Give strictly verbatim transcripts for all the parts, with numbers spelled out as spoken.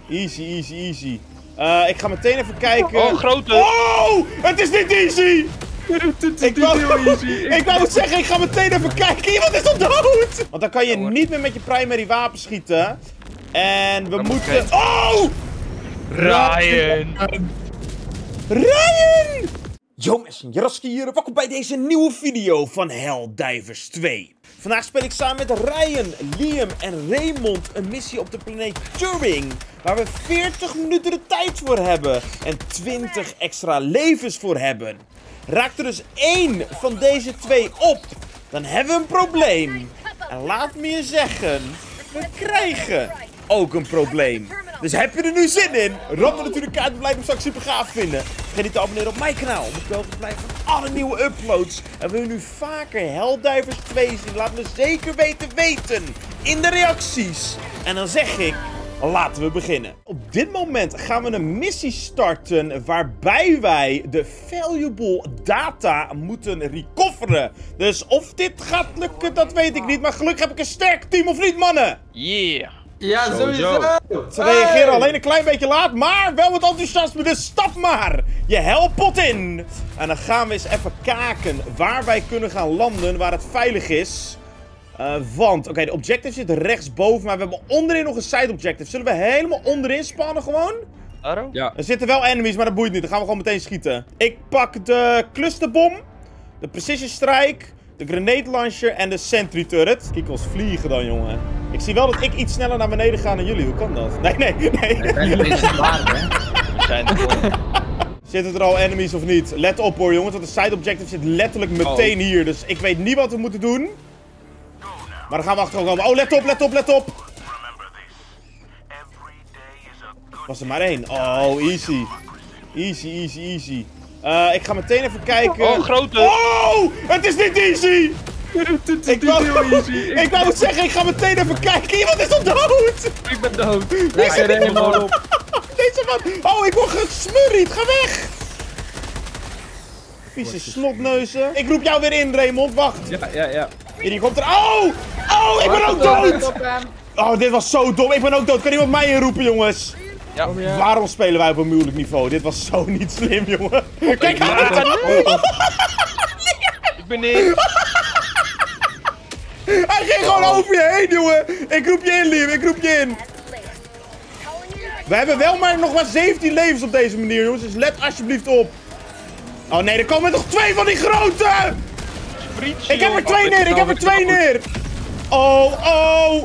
Easy, easy, easy. Uh, ik ga meteen even kijken. Oh, grote. Oh, het is niet easy. Het is Ik niet wou, heel easy. ik wou het zeggen, ik ga meteen even kijken. Iemand is al dood. Want dan kan je niet meer met je primary wapen schieten. En we Dan moeten... moet ik- Oh! Ryan! Ryan! Yo mensen, Jaraski hier. Welkom bij deze nieuwe video van Helldivers twee. Vandaag speel ik samen met Ryan, Liam en Raymond een missie op de planeet Turing. Waar we veertig minuten de tijd voor hebben. En twintig extra levens voor hebben. Raakt er dus één van deze twee op, dan hebben we een probleem. En laat me je zeggen, we krijgen ook een probleem. Dus heb je er nu zin in? Ram er natuurlijk uit, blijf me straks super gaaf vinden. Vergeet niet te abonneren op mijn kanaal om op de hoogte te blijven van alle nieuwe uploads. En wil je nu vaker Helldivers twee zien? Laat me zeker weten weten in de reacties. En dan zeg ik, laten we beginnen. Op dit moment gaan we een missie starten waarbij wij de valuable data moeten recoveren. Dus of dit gaat lukken, dat weet ik niet. Maar gelukkig heb ik een sterk team, of niet, mannen? Yeah! Ja, sowieso. Ze reageren alleen een klein beetje laat, maar wel met enthousiasme, dus stap maar je helpot in. En dan gaan we eens even kijken waar wij kunnen gaan landen, waar het veilig is. Uh, want, oké, okay, de objective zit rechtsboven, maar we hebben onderin nog een side objective. Zullen we helemaal onderin spannen gewoon? Arrow? Ja. Er zitten wel enemies, maar dat boeit niet. Dan gaan we gewoon meteen schieten. Ik pak de clusterbom, de precision strike, de grenade launcher en de sentry turret. Kijk ons vliegen dan, jongen. Ik zie wel dat ik iets sneller naar beneden ga dan jullie. Hoe kan dat? Nee, nee, nee. We zijn er gewoon. Zitten er al enemies of niet? Let op hoor, jongens. Want de side objective zit letterlijk meteen oh. hier. Dus ik weet niet wat we moeten doen. Maar dan gaan we achteraan komen. Oh, let op, let op, let op. Was er maar één. Oh, easy. Easy, easy, easy. Uh, ik ga meteen even kijken. Oh, grote. Oh, het is niet easy. Het is Ik niet wou, heel easy. ik wou het zeggen, ik ga meteen even kijken. Iemand is al dood. Ik ben dood. Wie zit er er helemaal op. Deze man. Oh, ik word gesmurried. Ga weg. Vieze snotneuzen. Ik roep jou weer in, Raymond. Wacht. Ja, ja, ja. Hier komt er. Oh! Oh, ik ben ook dood! Oh, dit was zo dom. Ik ben ook dood. Kan iemand mij inroepen, jongens? Ja. Ja. Waarom spelen wij op een moeilijk niveau? Dit was zo niet slim, jongen. Kijk, Ja, hij dat- Ik ben in. Hij ging gewoon over je heen, jongen. Ik roep je in, Liam. Ik roep je in. We hebben wel maar nog maar zeventien levens op deze manier, jongens. Dus let alsjeblieft op. Oh nee, er komen nog twee van die grote! Ik heb er twee neer, ik heb er twee neer! Oh, oh!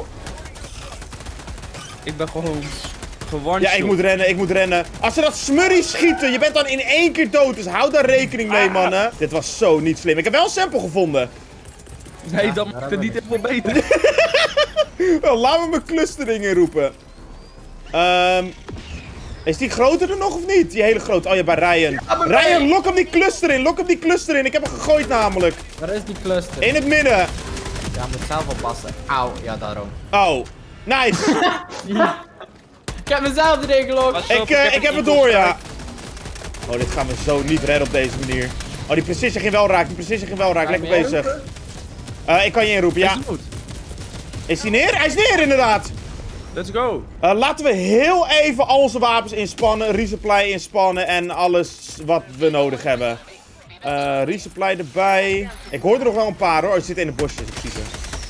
Ik ben gewoon gewand. Ja, ik moet rennen, ik moet rennen. Als ze dat smurrie schieten, je bent dan in één keer dood. Dus hou daar rekening mee, mannen. Dit was zo niet slim. Ik heb wel een sample gevonden. Nee, dat maakt het niet helemaal beter. Wel, laat me mijn clustering inroepen. Ehm... Is die groter er nog of niet? Die hele grote. Oh ja, bij Ryan. maar Ryan, nee. lok hem die cluster in. Lok hem die cluster in. Ik heb hem gegooid namelijk. Waar is die cluster? In het midden. Ja, moet zelf oppassen. Auw, ja daarom. Oh, nice. Ik heb mezelf erin gelokt. Was- ik, uh, ik heb het door, ja. Oh, dit gaan we zo niet redden op deze manier. Oh, die precision ging wel raken. Die precision ging wel raken. Lekker bezig. Uh, ik kan je inroepen, ja. Is goed. Is hij neer? Hij is neer, inderdaad. Let's go. Uh, laten we heel even al onze wapens inspannen, resupply inspannen en alles wat we nodig hebben. Uh, resupply erbij. Ik hoor er nog wel een paar hoor. Oh, ze zitten in de bosjes, ik zie ze.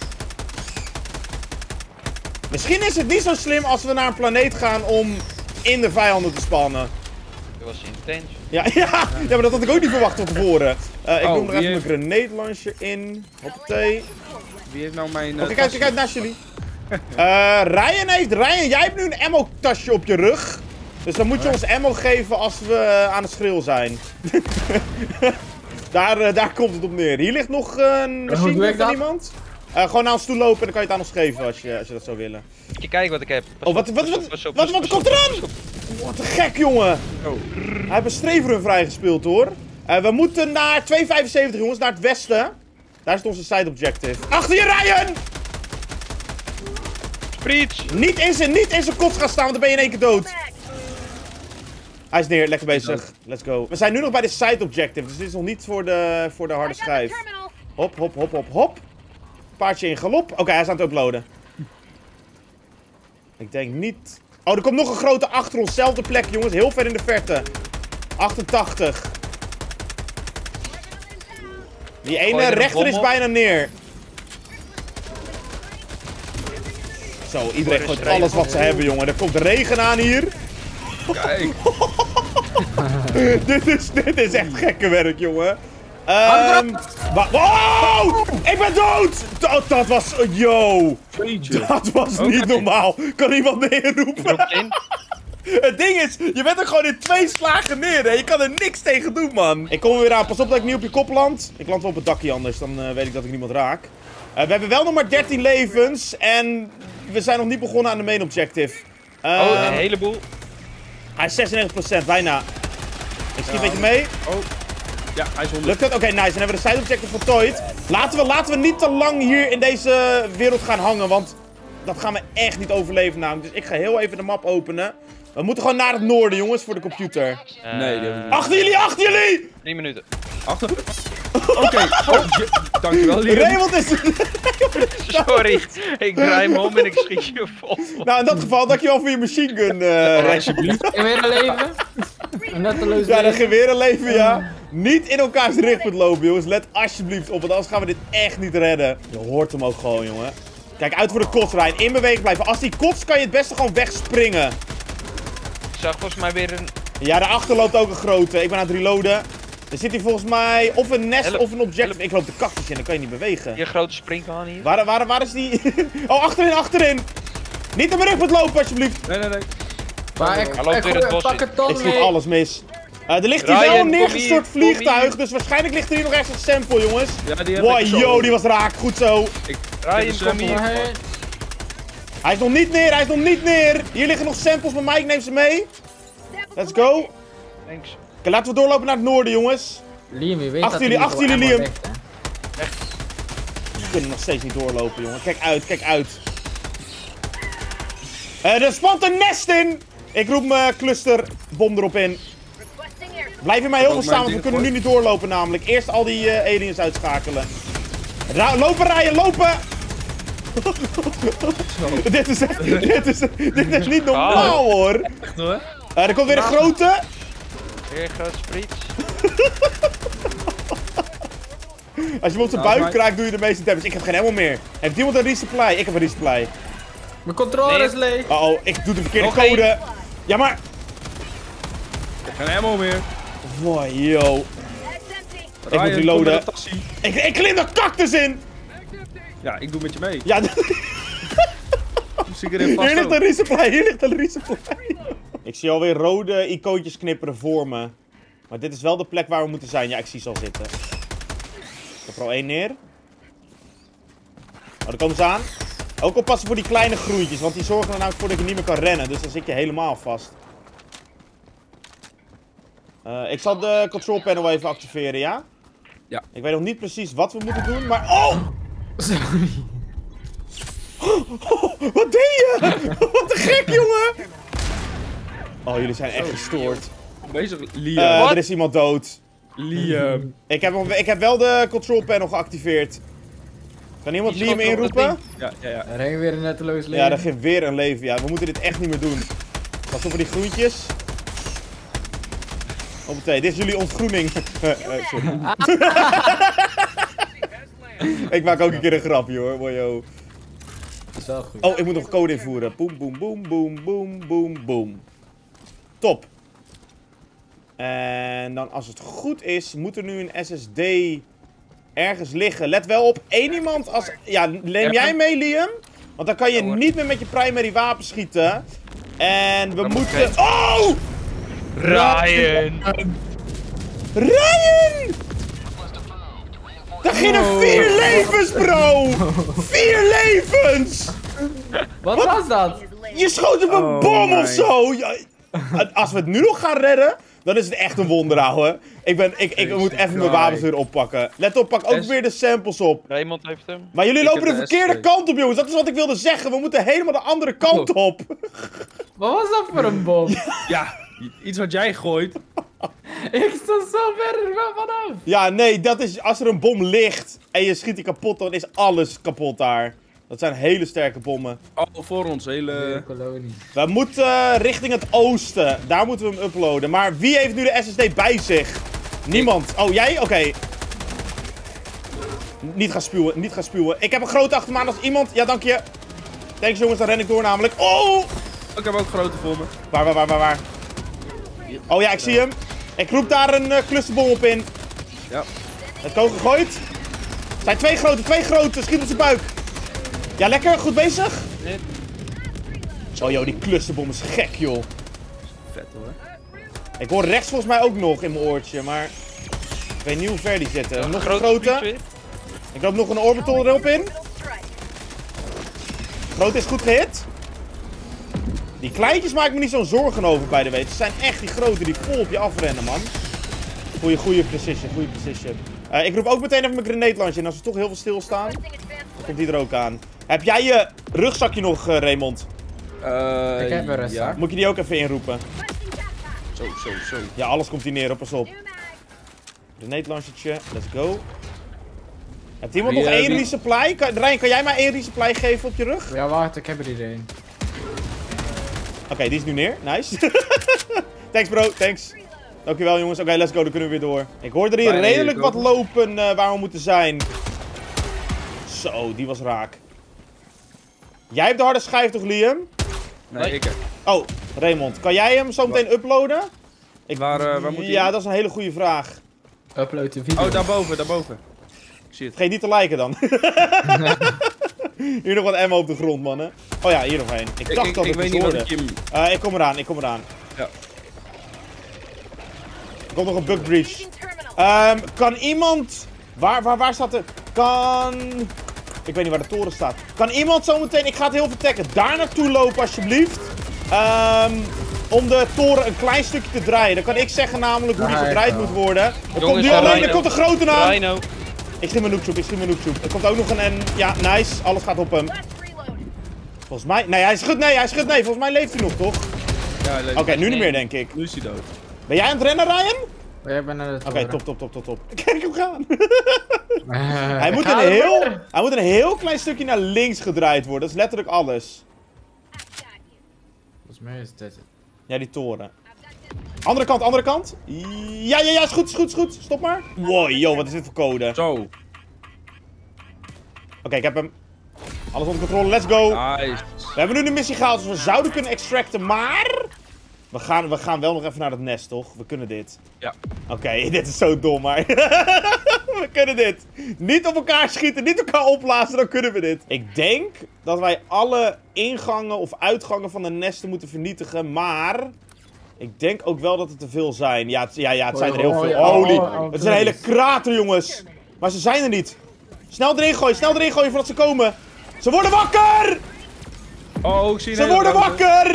Misschien is het niet zo slim als we naar een planeet gaan om in de vijanden te spannen. Dat was intens. Ja, ja, ja, maar dat had ik ook niet verwacht van tevoren. Uh, ik Oh, doe nog wie even mijn heeft- grenade launcher in. Hoppatee. Wie heeft nou mijn... Oh, uh, kijk uit, kijk uit naast jullie. Uh, Ryan heeft, Ryan, jij hebt nu een ammo tasje op je rug. Dus dan moet je ons ammo geven als we uh, aan het schreeuw zijn. daar, uh, daar komt het op neer. Hier ligt nog uh, een doe machine ik van dat? iemand. Uh, gewoon naar ons toe lopen en dan kan je het aan ons geven als je, als je dat zou willen. Moet je kijken wat ik heb. Pas Oh, wat, op, wat, pas wat, op, pas op, wat, pas wat op, komt pas op, eraan? pas op. Wat een gek, jongen. Oh. Hij heeft een streefrun vrijgespeeld, hoor. Uh, we moeten naar twee vijfenzeventig, jongens, naar het westen. Daar is onze side objective. Achter je, Ryan! Preach! Niet in zijn, niet in zijn kots gaan staan, want dan ben je in één keer dood. Hij is neer, lekker bezig. Let's go. We zijn nu nog bij de side objective, dus dit is nog niet voor de, voor de harde schijf. Hop, hop, hop, hop, hop. Paardje in galop. Oké, okay, hij is aan het uploaden. Ik denk niet Oh, er komt nog een grote achter ons. Zelfde plek, jongens. Heel ver in de verte. achtentachtig. Die ene Gooi er een rechter bom is op. bijna neer. Zo, iedereen er gooit is regen. alles wat ze hebben, jongen. Er komt regen aan hier. Kijk. dit, is, dit is echt gekke werk, jongen. Ehm wa- wow! Ik ben dood! Dat, dat was... Yo! Jeetje. Dat was Oké. niet normaal. Kan iemand neerroepen? Drop in. Het ding is, je bent er gewoon in twee slagen neer, hè. Je kan er niks tegen doen, man. Ik kom er weer aan. Pas op dat ik niet op je kop land. Ik land wel op het dakje anders, dan uh, weet ik dat ik niemand raak. Uh, we hebben wel nog maar dertien levens. En we zijn nog niet begonnen aan de main objective. Uh, Oh, een heleboel. Hij is zesennegentig procent, bijna. Ik schiet Ja. een beetje mee. Oh. Ja, hij is honderd. Lukt het? Oké, nice. Dan hebben we de side objective voltooid. Laten we, laten we niet te lang hier in deze wereld gaan hangen, want dat gaan we echt niet overleven namelijk. Dus ik ga heel even de map openen. We moeten gewoon naar het noorden, jongens, voor de computer. Uh, Nee, die hebben we niet. Achter jullie, achter jullie! Drie minuten. Achter. Oké. Oh, je- dankjewel, Liam. Raymond is... Sorry. Ik draai me om en ik schiet je vol. Nou, in dat geval, dankjewel voor je machine gun, eh Alsjeblieft. Ik weer een leven. Een netteloos Ja, dat leven. geweren leven, ja. Niet in elkaars richtpunt lopen, jongens. Let alsjeblieft op, want anders gaan we dit echt niet redden. Je hoort hem ook gewoon, jongen. Kijk uit voor de kots, Ryan. In beweging blijven. Als die kotst, kan je het beste gewoon wegspringen. Ik zag volgens mij weer een... Ja, daarachter loopt ook een grote. Ik ben aan het reloaden. Er zit hier volgens mij of een nest Help. of een object. Help. Ik loop de cactus in, dan kan je niet bewegen. Hier grote springhaan hier. Waar, waar, waar is die? Oh, achterin, achterin. Niet in mijn rugpunt lopen, alsjeblieft. Nee, nee, nee. Maar ik, Hij loopt ik weer gooi- het bos pak in. het ton Ik schiet mee. alles mis. Uh, er ligt hier Ryan, wel een kom neergestort hier, kom vliegtuig, hier. dus waarschijnlijk ligt er hier nog ergens een sample, jongens. Ja, die heb Wow, ik zo. yo, die was raak. Goed zo. Ik, Ryan, ik heb kom een hier. sample. Hierheen. Hij is nog niet neer, hij is nog niet neer. Hier liggen nog samples bij mij, ik neem ze mee. Let's go. Oké, Thanks. laten we doorlopen naar het noorden, jongens. Liam, je weet Achter dat jullie, hij achter niet jullie, voor Liam. ammo ligt, hè. We kunnen nog steeds niet doorlopen, jongen. Kijk uit, kijk uit. Eh, er spant een nest in. Ik roep mijn clusterbom erop in. Blijf in mij heel Ook veel staan, want mijn we kunnen nu ding niet doorlopen namelijk. Eerst al die eh, aliens uitschakelen. Ra lopen, rijden, lopen! dit, is, dit, is, dit is niet normaal, hoor. Echt hoor. Eh, er komt weer een grote. Weer grote spriets. Als je hem op zijn Ja, buik maar- kraakt, doe je de meeste damage. Ik heb geen ammo meer. Heeft iemand een resupply? Ik heb een resupply. Mijn controller is Nee. leeg. Uh oh, ik doe de verkeerde Nog één. code. Ja, maar... Ik heb geen ammo meer. Wow, yo. Ik moet Ryan, reloaden. kom met de tassie. Ik, ik klim de cactus in! Ja, ik doe met je mee. Ja, Dus ik erin hier vast ligt ook. een resupply, hier ligt een resupply. Ik zie alweer rode icoontjes knipperen voor me. Maar dit is wel de plek waar we moeten zijn. Ja, ik zie ze al zitten. Ik heb er al één neer. Oh, daar komen ze aan. Ook oppassen voor die kleine groentjes, want die zorgen er namelijk voor dat je niet meer kan rennen. Dus dan zit je helemaal vast. Eh, ik zal de control panel even activeren, ja? Ja. Ik weet nog niet precies wat we moeten doen, maar... Oh! Sorry. Wat deed je? Wat te gek, jongen! Oh, jullie zijn echt gestoord. Bezig, Eh, Liam. er is iemand dood. Liam. Ik heb, ik heb wel de control panel geactiveerd. Kan iemand Die Liam schoot op dat inroepen? Ja, ja, ja. Er hing weer een netteloos leven. Ja, dat geeft weer een leven. Ja, we moeten dit echt niet meer doen. Pas op voor die groentjes. Hoppatee, dit is jullie ontgroening. Eh, eh, sorry. Ik maak ook een keer een grapje hoor, boyo. Dat is wel goed. Oh, ik moet nog code invoeren. Boom, boom, boom, boom, boom, boom, boom. Top. En dan als het goed is, moet er nu een S S D ergens liggen. Let wel op, één iemand als... Ja, neem jij mee, Liam? Want dan kan je Ja, hoor. niet meer met je primary wapen schieten. En we Dat moet moeten... weten. Oh! Ryan! Ryan! Daar gingen Wow. vier levens, bro! Vier levens! Wat was dat? Je schoot op een Oh bom of my. zo! Ja, als we het nu nog gaan redden, dan is het echt een wonder, ouwe. Ik, ben, ik, ik moet even mijn wapens weer oppakken. Let op, pak ook S- weer de samples op. Raymond heeft hem. Maar jullie Ik lopen de heb de verkeerde S P. kant op, jongens. Dat is wat ik wilde zeggen. We moeten helemaal de andere kant op. Wat was dat voor een bom? Ja, iets wat jij gooit. Ik sta zo ver er wel vanaf. Ja, nee, dat is als er een bom ligt en je schiet die kapot, dan is alles kapot daar. Dat zijn hele sterke bommen. Oh, voor ons, hele... Kolonie. We moeten uh, richting het oosten. Daar moeten we hem uploaden. Maar wie heeft nu de S S D bij zich? Niemand. Oh, jij? Oké. Okay. Niet gaan spuwen, niet gaan spuwen. Ik heb een grote achter me aan als iemand... Ja, dank je. Thanks jongens, dan ren ik door namelijk. Oh! Ik heb ook grote voor me. Waar, waar, waar, waar, waar? Oh ja, ik zie hem. Ik roep daar een uh, clusterbom op in. Ja. Het kook gegooid. Het zijn twee grote, twee grote. Schiet op zijn buik. Ja, lekker. Goed bezig. Nee. Oh joh, die clusterbom is gek, joh. Vet hoor. Ik hoor rechts volgens mij ook nog in mijn oortje, maar... Ik weet niet hoe ver die zitten. Ja, nog een een grote. Ik loop nog een orbital erop in. Grote is goed gehit. Die kleintjes maak ik me niet zo'n zorgen over, bij de weet. Ze zijn echt die grote die vol op je afrennen, man. Goeie, goede precision, goede precision. Uh, ik roep ook meteen even mijn grenade launcher in. Als we toch heel veel stilstaan, dan komt die er ook aan. Heb jij je rugzakje nog, uh, Raymond? Uh, Ik heb een rugzak. ja. Moet je die ook even inroepen? Zo, zo, zo. Ja, alles komt hier neer, op, pas op. Grenade launchertje, let's go. Hebt iemand Wie, nog uh, één wie? resupply? Kan, Ryan, kan jij mij één resupply geven op je rug? Ja, wacht, ik heb er iedereen. Oké, okay, die is nu neer. Nice. Thanks bro, thanks. Dankjewel jongens. Oké, okay, let's go. Dan kunnen we weer door. Ik hoor er hier Bijna redelijk hier wat komen. lopen uh, waar we moeten zijn. Zo, die was raak. Jij hebt de harde schijf toch, Liam? Nee, Nee. ik heb. Oh, Raymond. Kan jij hem zo meteen uploaden? Ik... Waar, uh, waar moet hij? Ja, dat is een hele goede vraag. Upload de video. Oh, daarboven, daarboven. Ik zie het. Vergeet niet te liken dan. Hier nog wat ammo op de grond, mannen. Oh ja, hier nog één. Ik Ik, dacht ik, dat ik ik weet het niet wat hoorde. ik hem... Uh, ik kom eraan, ik kom eraan. Ja. Er komt nog een bug breach. Um, kan iemand... Waar, waar, waar staat de... Kan... Ik weet niet waar de toren staat. Kan iemand zometeen... Ik ga het heel vertekken. Daar naartoe lopen, alsjeblieft. Um, om de toren een klein stukje te draaien. Dan kan ik zeggen namelijk hoe die Ja, gedraaid ik moet wel. worden. Er Jongens, komt nu ja, alleen... Rhino. Er komt een grote aan. Rhino. Ik schiet mijn noobtroep, ik schiet mijn noobtroep. Er komt ook nog een... en ja, nice. Alles gaat op hem. Volgens mij... Nee, hij schudt nee, hij schudt nee. Volgens mij leeft hij nog, toch? Ja, hij leeft. Oké, nu niet meer, denk ik. Nu is hij dood. Ben jij aan het rennen, Ryan? Oh, jij bent naar de Oké, top, top, top, top, top. Kijk hem gaan. Hij Hij moet, een heel, hij moet een heel klein stukje naar links gedraaid worden. Dat is letterlijk alles. Volgens mij is dit het. Ja, die toren. Andere kant, andere kant. Ja, ja, ja, is goed, is goed, is goed. Stop maar. Wow, yo, wat is dit voor code? Oké, Zo. ik heb hem. Alles onder controle, let's go. Nice. We hebben nu de missie gehaald, dus we zouden kunnen extracten, maar... We gaan, we gaan wel nog even naar het nest, toch? We kunnen dit. Ja. Oké, okay, dit is zo dom, maar... we kunnen dit. Niet op elkaar schieten, niet elkaar opblazen, dan kunnen we dit. Ik denk dat wij alle ingangen of uitgangen van de nesten moeten vernietigen, maar... Ik denk ook wel dat het te veel zijn. Ja, het, ja, ja, het zijn er heel Oh, veel. ja. Holy. Oh, oh, Het is een hele krater, jongens. Maar ze zijn er niet. Snel erin gooien, snel erin gooien voordat ze komen. Ze worden wakker! Oh, ik zie een Ze hele worden grote. wakker!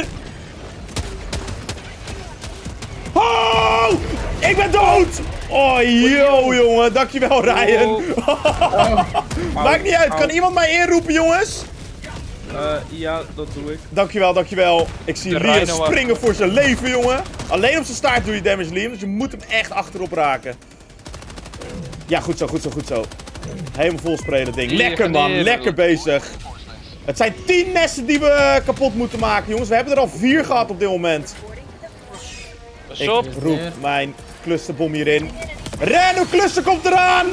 Oh! Ik ben dood! Oh, yo, jongen. Dankjewel, Ryan. Oh. Maakt niet uit. Kan Au. iemand mij inroepen, jongens? Uh, ja, dat doe ik. Dankjewel, dankjewel. Ik zie De Liam Rhino springen voor zijn leven, jongen. Alleen op zijn staart doe je damage, Liam. Dus je moet hem echt achterop raken. Ja, goed zo, goed zo, goed zo. Helemaal vol sprayen, dat ding. Hier, Lekker, man. hier. Lekker bezig. Het zijn tien nesten die we kapot moeten maken, jongens. We hebben er al vier gehad op dit moment. Pas Ik op. roep mijn clusterbom hierin. Ren, een cluster komt eraan!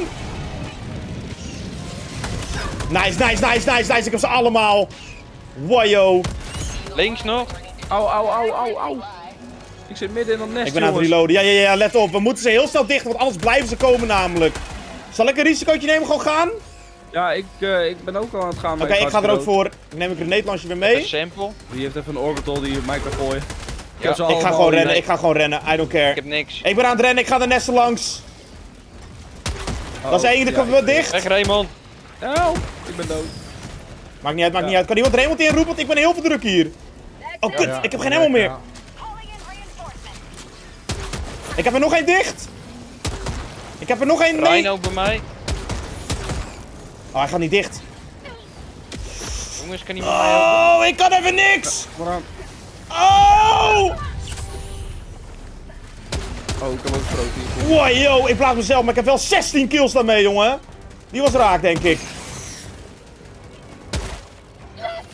Nice, nice, nice, nice, nice. Ik heb ze allemaal. Wajo. Links nog. Au, au, au, au, au. Ik zit midden in dat nest, Ik ben aan het jongens. reloaden. Ja, ja, ja, let op. We moeten ze heel snel dichten, want anders blijven ze komen namelijk. Zal ik een risicootje nemen, gewoon gaan? Oké, Ja, ik, uh, ik ben ook al aan het gaan. maar ik ga er ook dood. voor. Ik neem een grenade launcher weer Een mee. sample. Die heeft even een orbital die mij kan gooien. Ja, heb ze Ik ga allemaal gewoon in- rennen, ik ga gewoon rennen. I don't care. Ik heb niks. Ik ben aan het rennen, ik ga de nesten langs. Oh, Dat is één, de ja, komt wel ik- dicht. Weg Raymond. Help, ik ben dood. Maakt niet uit, maakt Ja. niet uit. Kan iemand Raymond inroepen, want ik ben heel veel druk hier. Oh, kut, Ja, ik heb geen ja, ammo meer. ja. Ik heb er nog één dicht. Ik heb er nog één, nee. Rhino bij mij. Oh, hij gaat niet dicht. Jongens, kan iemand mij helpen? Oh, ik kan even niks. Waaraan? Oh! Oh, ik heb ook groot hier. Wow, yo, ik plaats mezelf, maar ik heb wel zestien kills daarmee, jongen. Die was raak, denk ik.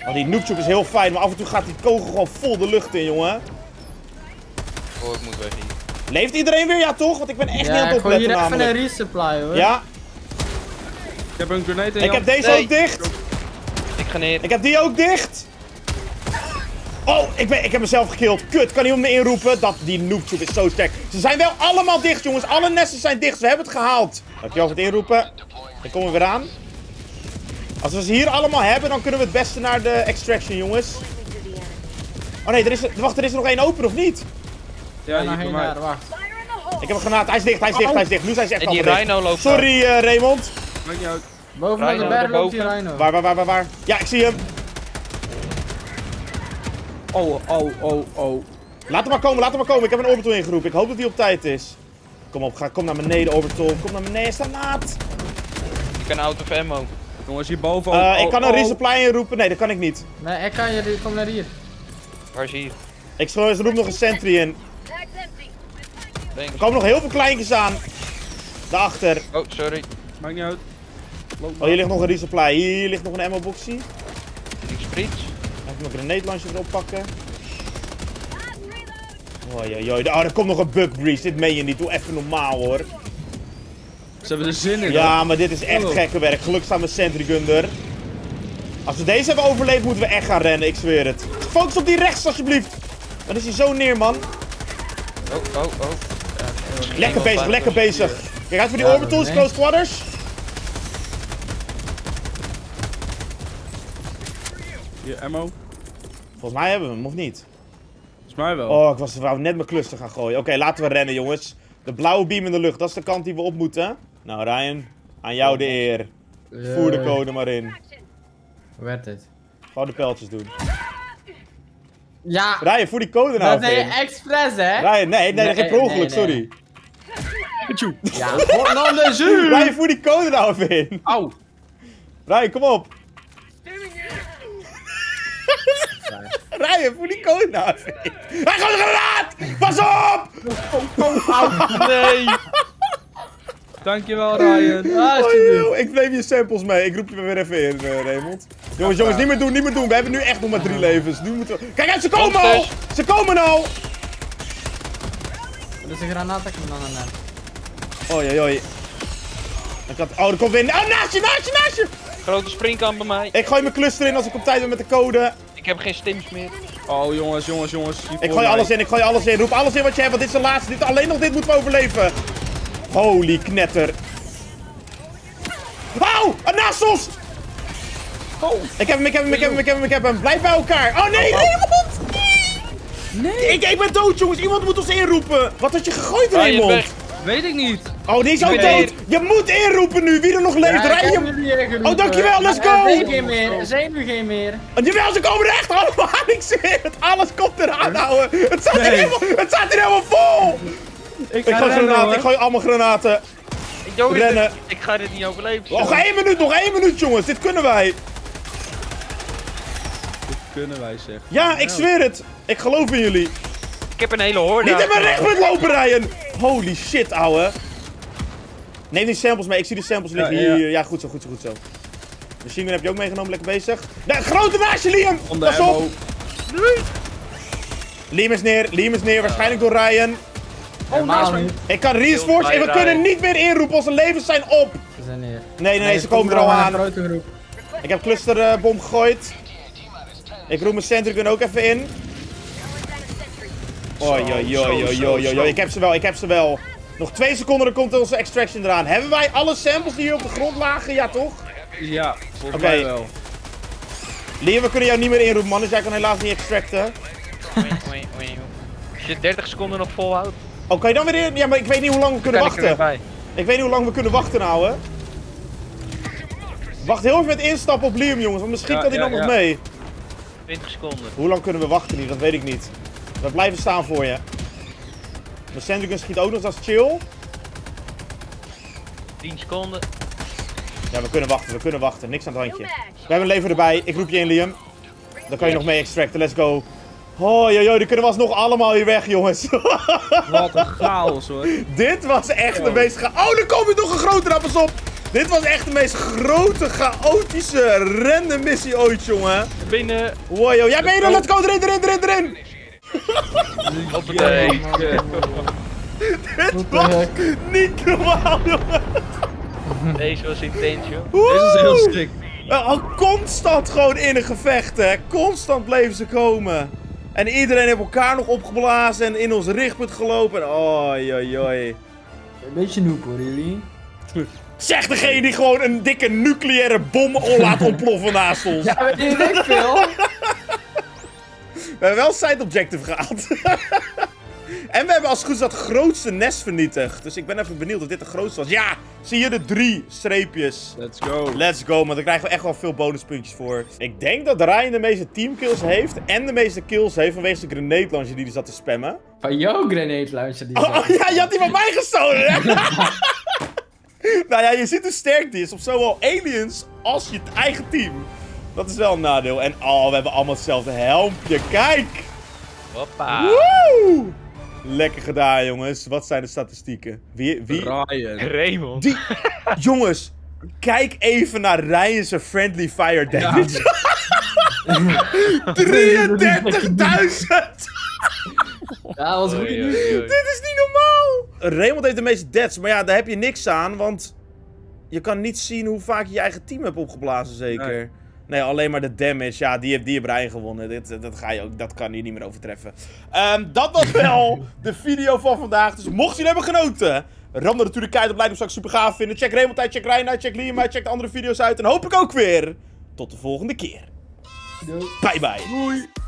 Oh, die noobtube is heel fijn, maar af en toe gaat die kogel gewoon vol de lucht in, jongen. Oh, ik moet weg hier. Leeft iedereen weer? Ja, toch? Want ik ben echt Ja, niet aan het ik gooi hier opletten even een namelijk. resupply hoor. Ja, Ik heb een grenade in ik heb deze Nee. ook dicht. Ik ga neer. Ik heb die ook dicht. Oh, ik, ben, ik heb mezelf gekilld. Kut, kan iemand me inroepen? Dat, die noobtube is zo sterk. Ze zijn wel allemaal dicht, jongens. Alle nesten zijn dicht. We hebben het gehaald. Dankjewel voor het inroepen. Ik kom er weer aan. Als we ze hier allemaal hebben, dan kunnen we het beste naar de extraction, jongens. Oh nee, er is, wacht, er is er nog één open, of niet? Ja, Ja, nog hier bij één mij. daar, wacht. Ik heb een granaat. Hij is dicht, hij is dicht, hij is dicht. Nu zijn ze echt En die allemaal dicht. Rhino loopt Sorry, eh, Raymond. Maakt niet uit. Bovenop de Rhino, berg loopt die daarboven. Rhino. Waar, waar, waar, waar, waar? Ja, ik zie hem. Oh, oh, oh, oh. Laat hem maar komen, laat hem maar komen. Ik heb een orbital ingeroepen. Ik hoop dat hij op tijd is. Kom op, ga, kom naar beneden, orbital. Kom naar beneden, sta laat. Ik ben out of ammo. Jongens, hierboven. Eh, oh, ik kan een oh. resupply inroepen. Nee, dat kan ik niet. Nee, ik kan je, kom naar hier. Waar is hier? Ik schro- roep nog een sentry in. Thanks. Er komen nog heel veel kleintjes aan. Daarachter. Oh, sorry. Maakt niet uit. Loop Oh, hier ligt nog een resupply. Hier ligt nog een ammo boxie. Ik sprits. Even mijn grenade launcher erop pakken. Oh, joi, joi. Oh, er komt nog een bug breeze. Dit meen je niet. Doe even normaal, hoor. Ze hebben er zin in. Ja, maar dit is echt Oh. gekke werk. Gelukkig staat mijn sentry gun er. Als we deze hebben overleefd, moeten we echt gaan rennen. Ik zweer het. Focus op die rechts, alsjeblieft. Dan is hij zo neer, man. Oh, oh, oh. Lekker bezig, lekker bezig. Kijk uit voor die Ja, orbitals, nee. close quarters. Hier, ammo. Volgens mij hebben we hem, of niet? Volgens mij wel. Oh, ik was wou net mijn cluster gaan gooien. Oké, laten we rennen, jongens. De blauwe beam in de lucht, dat is de kant die we op moeten. Nou, Ryan, aan jou de eer. Voer de code maar in. Hoe werd het? Gewoon de pijltjes doen. Ja, Ryan, voer die code nou dat deed even je in. expres hè? Ryan, nee, nee, Nee, geen per ongeluk, nee, nee. sorry. Ja, godnaam de zuur! Ryan, voer die code nou even in. Auw. Ryan, kom op. Ryan, voer die code nou even in. Hij gaat een granaat! Pas op! Nee! Dankjewel, Ryan. Ah, Oh, alsjeblieft. joh, ik neem je samples mee. Ik roep je weer even in, uh, Raymond. Jongens, jongens, niet meer doen, niet meer doen. We hebben nu echt nog maar drie levens. Nu moeten we... Kijk uit, ze komen al! Ze komen al! Dat is een granaat, ik hem dan aan hem. Oh, joi, joi. Ik had... Oh, er komt weer... Oh, naast je, naast je, naast je! Grote springkamp bij mij. Ik gooi mijn cluster in als ik op tijd ben met de code. Ik heb geen stims meer. Oh, jongens, jongens, jongens. hier Ik voor gooi mij. alles in, ik gooi alles in. Roep alles in wat je hebt, want dit is de laatste. Dit, alleen nog dit moeten we overleven. Holy knetter. Auw! Een naast ons! Oh. Ik heb hem, ik heb hem, ik heb hem, ik heb hem, ik heb hem. Blijf bij elkaar. Oh nee, Raymond! Nee! Ik, ik ben dood, jongens. Iemand moet ons inroepen. Wat had je gegooid, Ryan, Raymond? weg. Weet ik niet. Oh, die is ook Ik ben dood. Je moet inroepen nu. Wie er nog leeft. Ja, ik heb Ryan. jullie ingeroepen. Oh, dankjewel, let's Er go. zijn geen meer, er zijn nu geen meer. En jawel, ze komen er echt allemaal aan. Ik zweer het. Alles komt eraan, ouwe. Het staat, hier Nee. helemaal, het staat hier helemaal vol. Ik Ik ga gooi rennen, granaten. hoor. Ik gooi allemaal granaten. Jongens, Rennen. ik, ik ga dit niet overleven. Nog één minuut, nog één minuut, jongens. Dit kunnen wij. Dit kunnen wij zeggen. Ja, ik zweer het. Ik geloof in jullie. Ik heb een hele horde. Niet in mijn rechtpunt lopen, Ryan. Holy shit, ouwe. Neem die samples mee. Ik zie de samples liggen Ja, ja, ja. hier. Ja, goed zo, goed zo, goed zo. Machine gun heb je ook meegenomen. Lekker bezig. De grote naast je, Liam. Om de Pas op. ammo. Liam is neer. Liam is neer. Waarschijnlijk door Ryan. Helemaal niet. Ik kan reinforce. Heel We bij kunnen Ryan. niet meer inroepen. Onze levens zijn op. Ze zijn neer. Nee, nee, nee. Ze komen er al een aan. grote groep. Ik heb clusterbom gegooid. Ik roep mijn sentry gun ook even in. Oh, Zo, joh, joh, zo, joh, zo, joh, joh, zo. joh. Ik heb ze wel, ik heb ze wel. Nog twee seconden, dan komt onze extraction eraan. Hebben wij alle samples die hier op de grond lagen? Ja, toch? Ja, volgens Oké. mij wel. Liam, we kunnen jou niet meer inroepen, man. Dus jij kan helaas niet extracten. Oei, oei, oei. Als je dertig seconden nog volhoudt, Oh, kan je dan weer in? Ja, maar ik weet niet hoe lang we kunnen kan ik er weer wachten. bij. Ik weet niet hoe lang we kunnen wachten, nou, hè. Wacht heel even met instappen op Liam, jongens. Want misschien Ja, kan hij ja, nog ja. mee. twintig seconden. Hoe lang kunnen we wachten hier? Dat weet ik niet. We blijven staan voor je. Mijn sentry gun schiet ook nog, dat is chill. tien seconden. Ja, we kunnen wachten, we kunnen wachten. Niks aan het handje. We hebben een lever erbij. Ik roep je in, Liam. Dan kan je nog mee extracten. Let's go. Oh, joh, joh, die kunnen we alsnog allemaal hier weg, jongens. Wat een chaos, hoor. Dit was echt de meest ga... Oh, er komt nog een grotere, pas op. Dit was echt de meest grote, chaotische, random missie ooit, jongen. Binnen. Wow, yo. Ja, ben je er? Let's go, erin, erin, erin, erin. Hoppatee. Dit was niet normaal, jongen. Deze was intens, joh. Woe! Deze is heel sick. Uh, al constant gewoon in een gevecht, hè. Constant bleven ze komen. En iedereen heeft elkaar nog opgeblazen en in ons richtpunt gelopen. Oi, oi, oi. Een beetje noob hoor, jullie. Zeg degene die gewoon een dikke nucleaire bom laat ontploffen naast ons. Ja, weet je niks veel. We hebben wel side objective gehaald. En we hebben als het goed is dat grootste nest vernietigd. Dus ik ben even benieuwd of dit de grootste was. Ja, zie je de drie streepjes. Let's go. Let's go, maar daar krijgen we echt wel veel bonuspuntjes voor. Ik denk dat Ryan de meeste teamkills heeft en de meeste kills heeft vanwege de grenade launcher die hij zat te spammen. Van jouw grenade launcher die Oh, ja, je had die van mij gestolen, hè? Nou ja, je ziet hoe sterk die is op zowel aliens als je eigen team. Dat is wel een nadeel. En oh, we hebben allemaal hetzelfde helmpje. Kijk! Hoppa. Woe! Lekker gedaan, jongens. Wat zijn de statistieken? Wie? wie? Ryan. Raymond. Die... Jongens, kijk even naar Ryan's friendly fire damage. drieëndertigduizend! Ja, dat was goed. Oei, oei, oei. Dit is niet normaal! Raymond heeft de meeste deaths, maar ja, daar heb je niks aan, want je kan niet zien hoe vaak je je eigen team hebt opgeblazen, zeker. Nee, nee alleen maar de damage, ja, die heeft, die heeft Ryan gewonnen. Dit, dat, ga je ook, dat kan je niet meer overtreffen. Um, dat was wel de video van vandaag, dus mocht jullie hebben genoten, ram er natuurlijk keihard op like, zou ik super gaaf vinden. Check Raymond uit, check Ryan uit, check Liam uit, check de andere video's uit en hoop ik ook weer tot de volgende keer. Doei. Bye bye. Doei.